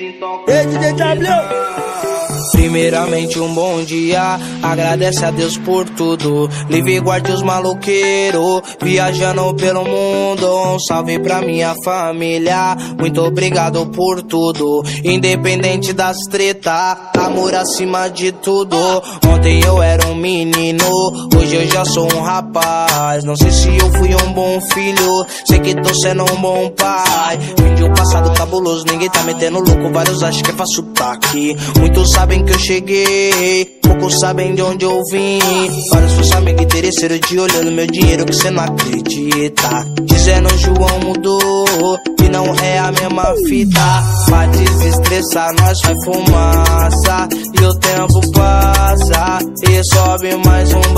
Ei, DJ W! Primeiramente um bom dia, agradece a Deus por tudo. Livre guarde os maloqueiros, viajando pelo mundo. Um salve pra minha família, muito obrigado por tudo. Independente das treta, amor acima de tudo. Ontem eu era um menino, hoje eu já sou um rapaz. Não sei se eu fui um bom filho, sei que tô sendo um bom pai. Vim de um passado cabuloso, ninguém tá metendo louco. Vários acham que é fácil tá aqui. Muitos sabem que eu cheguei, poucos sabem de onde eu vim. Vários seus amigos interesseiros de olhando meu dinheiro que cê não acredita. Dizendo João mudou e não é a mesma fita. Pra desestressar nós vai fumaça e o tempo passa e sobe mais um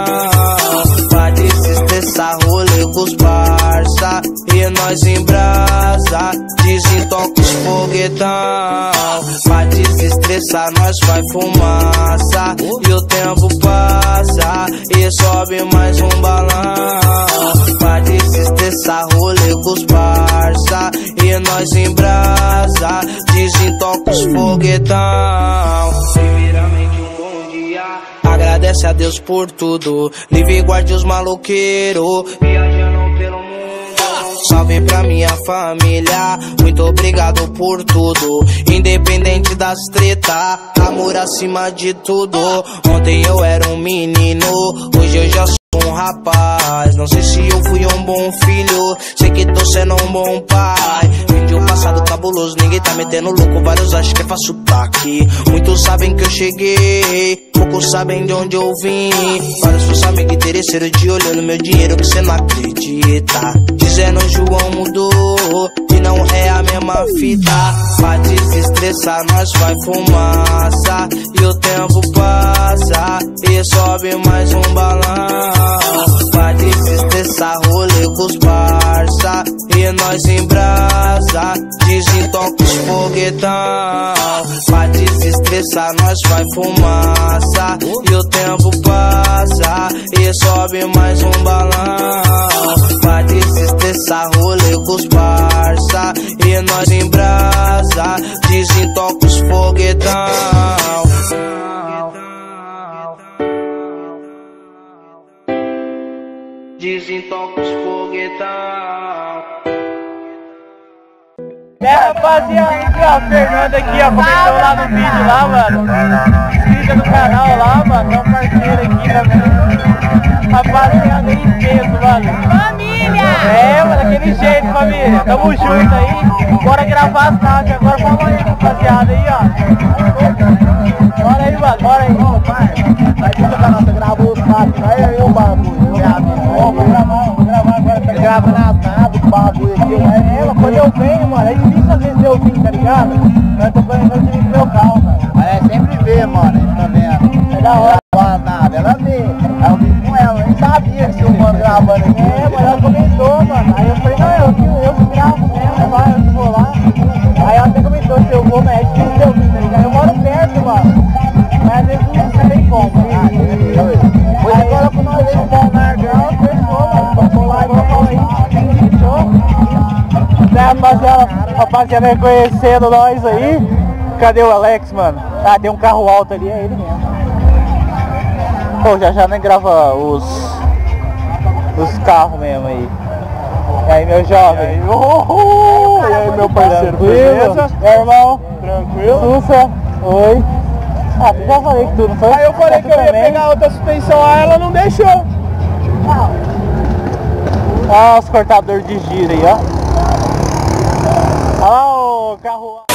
balão. Pra desestressar rolê com os parça e nós em brasa, desentoca os foguetão. Pra desestressar nós vai fumaça e o tempo passa e sobe mais um balão. Pra desestressar rolê com os parça e nós em brasa, desentoca os foguetão. Primeiramente um bom dia, agradece a Deus por tudo. Livre guarde os maloqueiros, viajando pelo mundo. Salve pra minha família, muito obrigado por tudo. Independente das treta, amor acima de tudo. Ontem eu era um menino, hoje eu já sou um rapaz. Não sei se eu fui um bom filho, sei que tô sendo um bom pai. Vim de um passado cabuloso, ninguém tá metendo louco. Vários acham que é fácil tá aqui. Muitos sabem que eu cheguei, poucos sabem de onde eu vim. Vários seus amigos interesseiros de olhando meu dinheiro que cê não acredita. Dizendo João mudou e não é a mesma fita. Pra desestressar nós vai fumaça e o tempo passa e sobe mais um balão. Pra desestressar rolê com os parça e nós em brasa, desentoca os foguetão. Pra desestressar nós vai fumaça e o tempo passa e sobe mais um balão. Pra desestressar rolê com os parça e nós em brasa, desentoca os foguetão. Desentoca os foguetão. Rapaziada, aqui ó, Fernando aqui ó, comentou lá no vídeo lá, mano. Inscrita no canal lá, mano, é um parceiro aqui também. Rapaziada, aí peso, mano. Família! É, mano, daquele jeito, família. Tamo junto aí. Bora gravar as taxas agora, vamos aí, rapaziada, aí ó. Bora aí, mano, bora aí. Ô, pai, vai vir pra nossa, gravou os taxas, vai aí o bagulho. Vamos gravar agora. Você grava nas nada, o bagulho aqui. É, quando eu venho, mano, é difícil às vezes eu vim, tá ligado? Eu tô planejando de vir no meu carro, mano. É, sempre vê, mano, tá vendo? É da hora. Nada, ela vê. Aí eu vim com ela, eu nem sabia que o mano gravando aqui. É, mas ela comentou, mano. Aí eu falei, não, eu gravo mesmo, vai, eu vou lá. Aí ela até comentou, se eu vou, mas é difícil eu vir, tá ligado? Eu moro perto, mano. Mas às vezes não sei como, tá? Pois agora com nós um bom nargão, fechou, mano. Vamos lá e vamos aí. Fechou? Né, rapaziada, reconhecendo nós aí. Cadê o Alex, mano? Ah, tem um carro alto ali, é ele mesmo. Pô, já nem grava os carros mesmo aí. E aí, meu jovem? E aí, meu parceiro? Beleza? E aí, irmão? Tranquilo? Sussa? Oi? Ah, tu já falei que tu não foi? Aí eu falei que eu ia pegar outra suspensão, aí ela não deixou. Olha os cortadores de giro aí, ó. Olha lá o carro.